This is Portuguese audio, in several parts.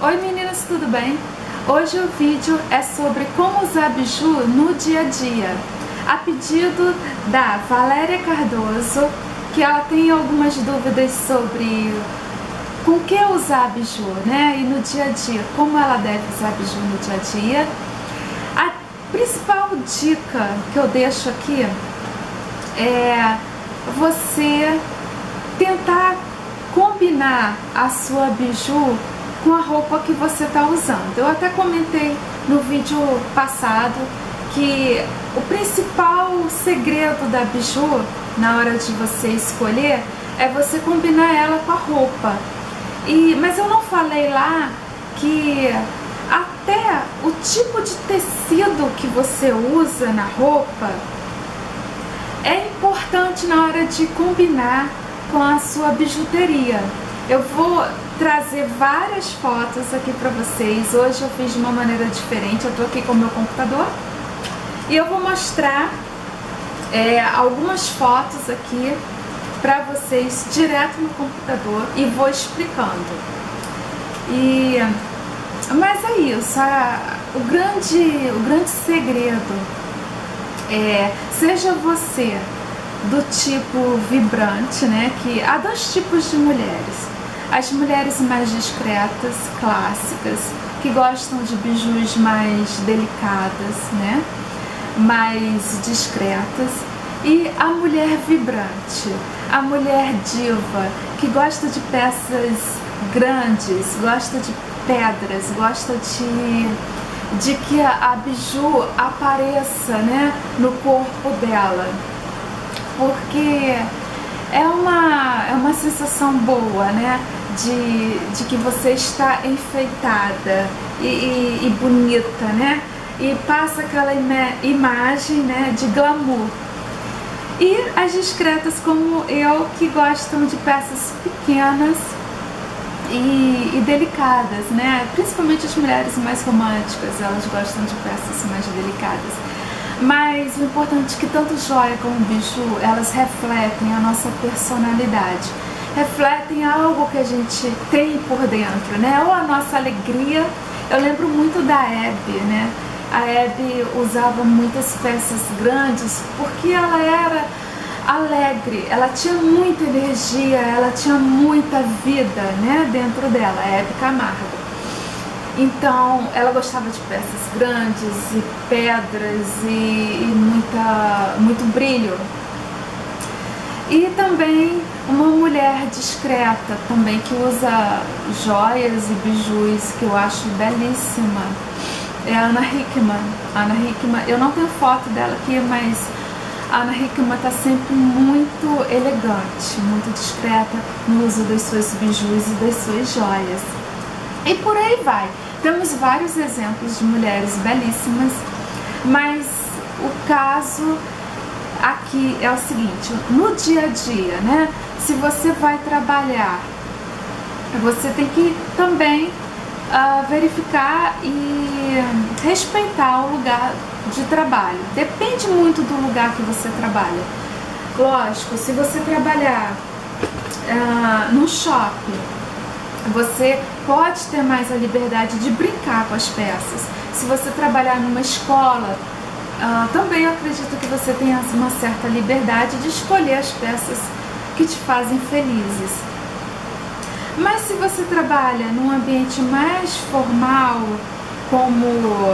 Oi meninas, tudo bem? Hoje o vídeo é sobre como usar biju no dia a dia, a pedido da Valéria Cardoso, que ela tem algumas dúvidas sobre com que usar biju, né? E no dia a dia, como ela deve usar biju no dia a dia. A principal dica que eu deixo aqui é você tentar combinar a sua biju com a roupa que você está usando. Eu até comentei no vídeo passado que o principal segredo da biju na hora de você escolher é você combinar ela com a roupa. Mas eu não falei lá que até o tipo de tecido que você usa na roupa é importante na hora de combinar com a sua bijuteria. Eu vou trazer várias fotos aqui para vocês. Hoje eu fiz de uma maneira diferente. Eu tô aqui com o meu computador e eu vou mostrar algumas fotos aqui para vocês direto no computador e vou explicando. Mas é isso, o grande segredo seja você do tipo vibrante, né? Que há dois tipos de mulheres. As mulheres mais discretas, clássicas, que gostam de bijus mais delicadas, né? Mais discretas. E a mulher vibrante, a mulher diva, que gosta de peças grandes, gosta de pedras, gosta de que a biju apareça, né, no corpo dela. Porque é uma sensação boa, né? De que você está enfeitada e bonita, né? E passa aquela imagem, né, de glamour. E as discretas como eu, que gostam de peças pequenas e delicadas, né? Principalmente as mulheres mais românticas, elas gostam de peças mais delicadas. Mas o importante é que tanto joia como biju, elas refletem a nossa personalidade, refletem algo que a gente tem por dentro, né? Ou a nossa alegria. Eu lembro muito da Abby, né? A Abby usava muitas peças grandes porque ela era alegre, ela tinha muita energia, ela tinha muita vida, né, dentro dela, a Abby Camargo. Então, ela gostava de peças grandes e pedras e muito brilho. E também uma mulher discreta também que usa joias e bijus, que eu acho belíssima, é a Ana Hickman. A Ana Hickman, eu não tenho foto dela aqui, mas a Ana Hickman está sempre muito elegante, muito discreta no uso das suas bijus e das suas joias. E por aí vai. Temos vários exemplos de mulheres belíssimas, mas o caso aqui é o seguinte: no dia a dia, né? Se você vai trabalhar, você tem que também verificar e respeitar o lugar de trabalho. Depende muito do lugar que você trabalha. Lógico, se você trabalhar num shopping, você pode ter mais a liberdade de brincar com as peças. Se você trabalhar numa escola, também eu acredito que você tenha uma certa liberdade de escolher as peças que te fazem felizes. Mas se você trabalha num ambiente mais formal, como,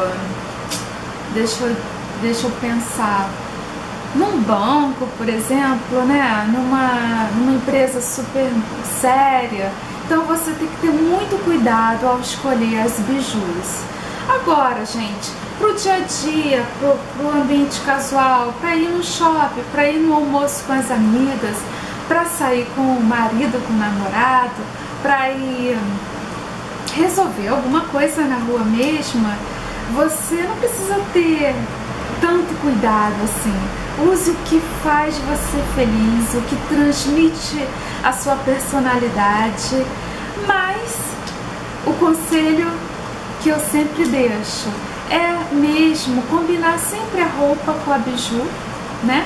deixa eu pensar, num banco, por exemplo, né? Numa empresa super séria, então você tem que ter muito cuidado ao escolher as bijus. Agora, gente, pro dia a dia, pro ambiente casual, para ir no shopping, para ir no almoço com as amigas, para sair com o marido, com o namorado, para ir resolver alguma coisa na rua mesmo, você não precisa ter tanto cuidado assim. Use o que faz você feliz, o que transmite a sua personalidade. Mas o conselho que eu sempre deixo é mesmo combinar sempre a roupa com a biju, né?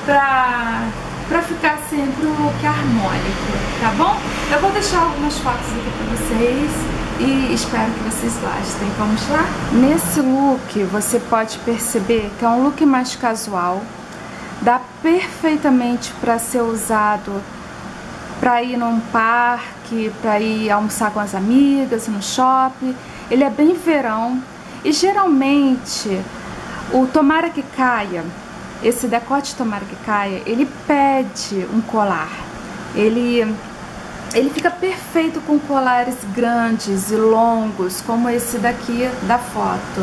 Pra ficar sempre um look harmônico, tá bom? Eu vou deixar algumas fotos aqui pra vocês e e espero que vocês gostem. Vamos lá? Nesse look você pode perceber que é um look mais casual, dá perfeitamente para ser usado para ir num parque, para ir almoçar com as amigas, no shopping. Ele é bem verão e geralmente o tomara que caia, esse decote tomara que caia, ele pede um colar. Ele fica perfeito com colares grandes e longos, como esse daqui da foto.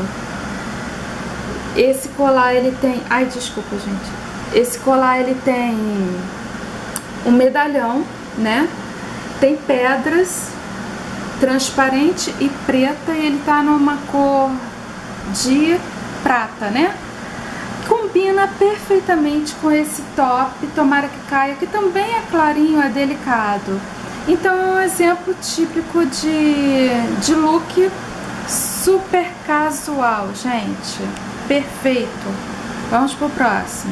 Esse colar ele tem... Ai, desculpa, gente. Esse colar ele tem um medalhão, né? Tem pedras transparente e preta e ele tá numa cor de prata, né? Combina perfeitamente com esse top tomara que caia, que também é clarinho, é delicado. Então é um exemplo típico de look super casual, gente. Perfeito. Vamos pro próximo.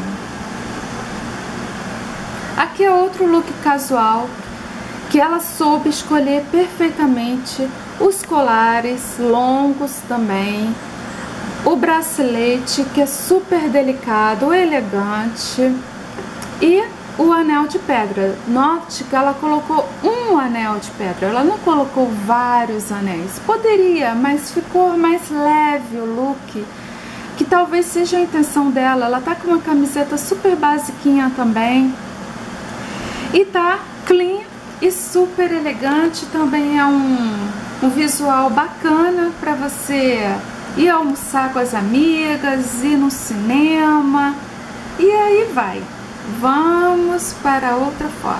Aqui é outro look casual que ela soube escolher perfeitamente. Os colares longos também. O bracelete, que é super delicado, elegante. E o anel de pedra. Note que ela colocou um anel de pedra, ela não colocou vários anéis. Poderia, mas ficou mais leve o look, que talvez seja a intenção dela. Ela tá com uma camiseta super basiquinha também. E tá clean e super elegante. Também é um visual bacana para você ir almoçar com as amigas, ir no cinema. E aí vai. Vamos para outra foto.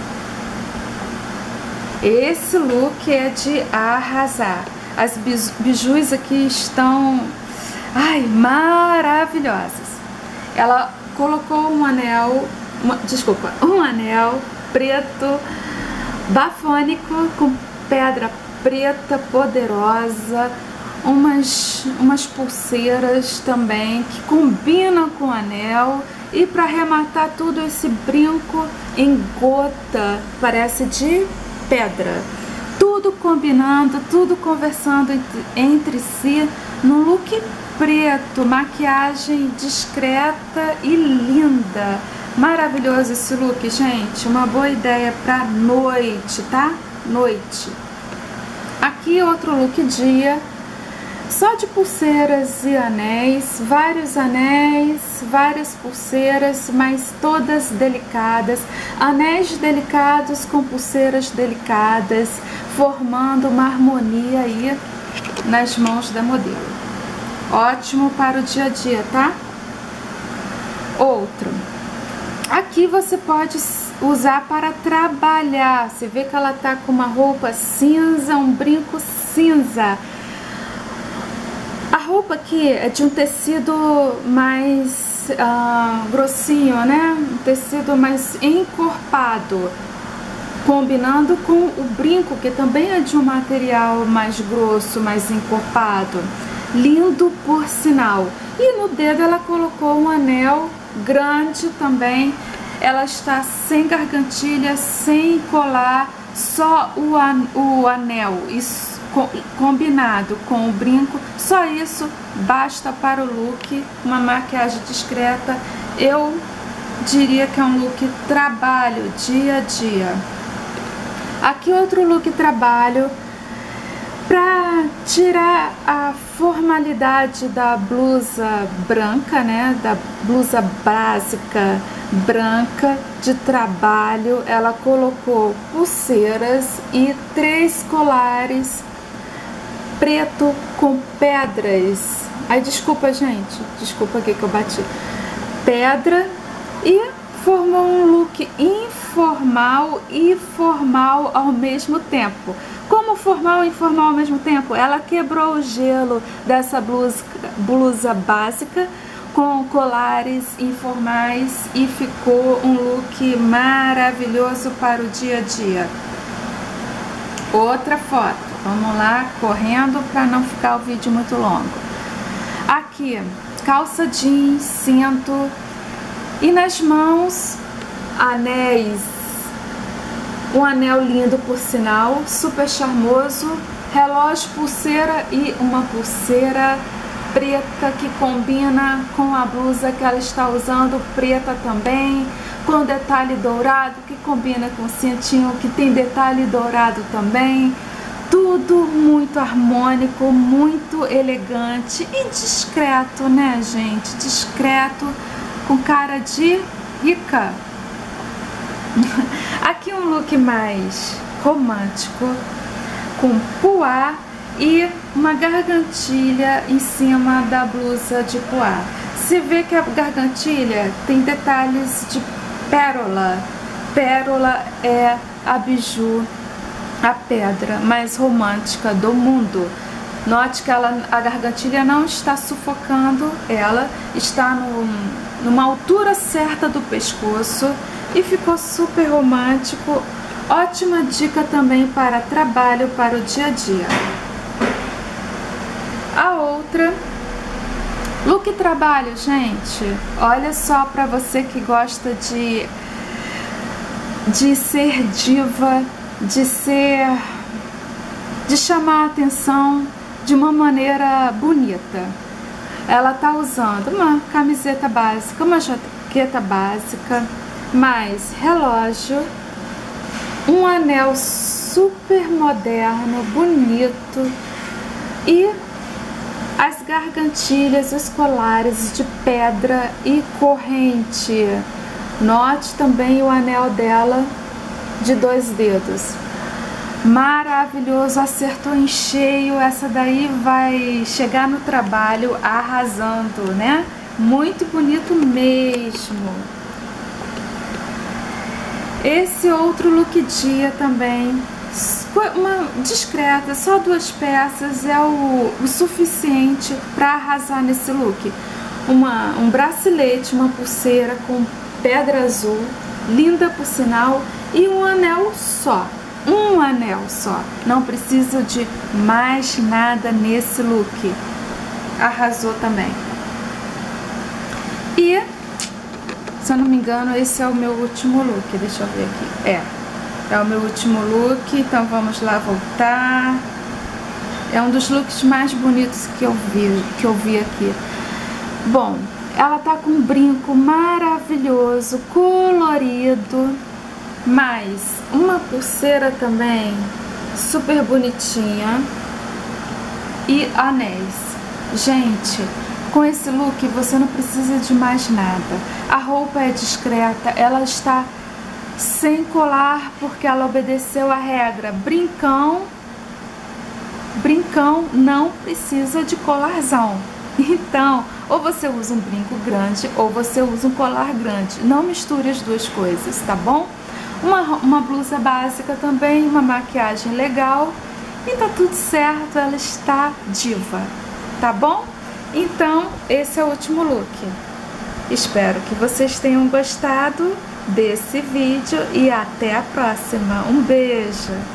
Esse look é de arrasar. As bijus aqui estão, ai, maravilhosas. Ela colocou um anel, um anel preto bafônico com pedra preta poderosa, umas pulseiras também que combinam com o anel. E para arrematar tudo, esse brinco em gota, parece de pedra. Tudo combinando, tudo conversando entre si, no look preto, maquiagem discreta e linda. Maravilhoso esse look, gente. Uma boa ideia para noite, tá? Noite. Aqui outro look dia. Só de pulseiras e anéis, várias pulseiras, mas todas delicadas, anéis delicados com pulseiras delicadas, formando uma harmonia aí nas mãos da modelo. Ótimo para o dia a dia, tá? Outro. Aqui você pode usar para trabalhar. Você vê que ela tá com uma roupa cinza, um brinco cinza. A roupa aqui é de um tecido mais grossinho, né? Um tecido mais encorpado, combinando com o brinco, que também é de um material mais grosso, mais encorpado. Lindo por sinal. E no dedo ela colocou um anel grande também. Ela está sem gargantilha, sem colar, só o anel. Isso combinado com o brinco, só isso basta para o look. Uma maquiagem discreta, eu diria que é um look trabalho, dia a dia. Aqui outro look trabalho, para tirar a formalidade da blusa branca, né, da blusa básica branca de trabalho. Ela colocou pulseiras e 3 colares preto com pedras. Ai, desculpa, gente, desculpa aqui que eu bati. Pedra, e formou um look informal e formal ao mesmo tempo. Como formal e informal ao mesmo tempo? Ela quebrou o gelo dessa blusa básica com colares informais e ficou um look maravilhoso para o dia a dia. Outra foto. Vamos lá, correndo para não ficar o vídeo muito longo. Aqui, calça jeans, cinto e nas mãos, anéis. Um anel lindo por sinal, super charmoso, relógio, pulseira e uma pulseira preta que combina com a blusa que ela está usando, preta também, com detalhe dourado que combina com o cintinho que tem detalhe dourado também. Tudo muito harmônico, muito elegante e discreto, né, gente? Discreto, com cara de rica. Aqui um look mais romântico, com poá e uma gargantilha em cima da blusa de poá. Você vê que a gargantilha tem detalhes de pérola. Pérola é a biju, a pedra mais romântica do mundo. Note que a gargantilha não está sufocando, ela está numa altura certa do pescoço e ficou super romântico. Ótima dica também para trabalho, para o dia a dia. A outra, look trabalho, gente. Olha só, para você que gosta de ser diva, de chamar a atenção de uma maneira bonita. Ela tá usando uma camiseta básica, uma jaqueta básica, mais relógio, um anel super moderno, bonito e as gargantilhas, os colares de pedra e corrente. Note também o anel dela de 2 dedos. Maravilhoso, acertou em cheio. Essa daí vai chegar no trabalho arrasando, né? Muito bonito mesmo. Esse outro look dia também, uma discreta, só 2 peças é o suficiente para arrasar nesse look. Um bracelete, uma pulseira com pedra azul, linda por sinal, e um anel só. Um anel só. Não precisa de mais nada nesse look. Arrasou também. E, se eu não me engano, esse é o meu último look. Deixa eu ver aqui. É o meu último look, então vamos lá voltar. É um dos looks mais bonitos que eu vi aqui. Bom, ela tá com um brinco maravilhoso, colorido, mais uma pulseira também super bonitinha e anéis. Gente, com esse look você não precisa de mais nada. A roupa é discreta, ela está sem colar porque ela obedeceu a regra. Brincão não precisa de colarzão. Então, ou você usa um brinco grande ou você usa um colar grande. Não misture as duas coisas, tá bom? Uma blusa básica também, uma maquiagem legal e tá tudo certo, ela está diva, tá bom? Então, esse é o último look. Espero que vocês tenham gostado desse vídeo e até a próxima. Um beijo!